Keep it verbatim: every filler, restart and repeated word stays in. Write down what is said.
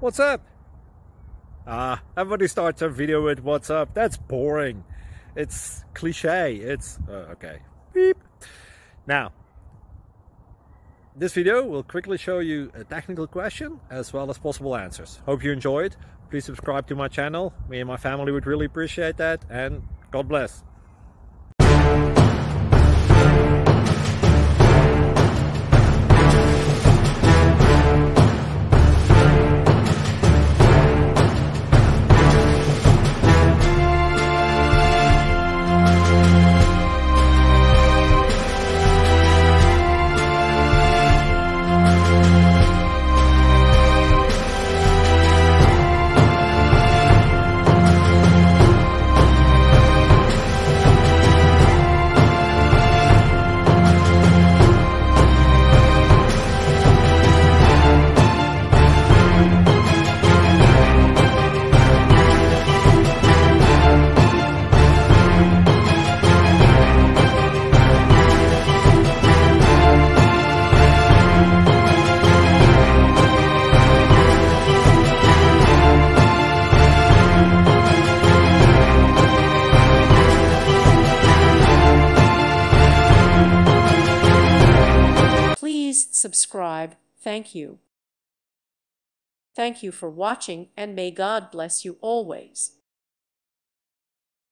What's up? Ah, everybody starts a video with what's up. That's boring. It's cliche. It's uh, okay. Beep. Now, this video will quickly show you a technical question as well as possible answers. Hope you enjoyed. Please subscribe to my channel. Me and my family would really appreciate that, and God bless. Please subscribe. Thank you. Thank you for watching, and may God bless you always.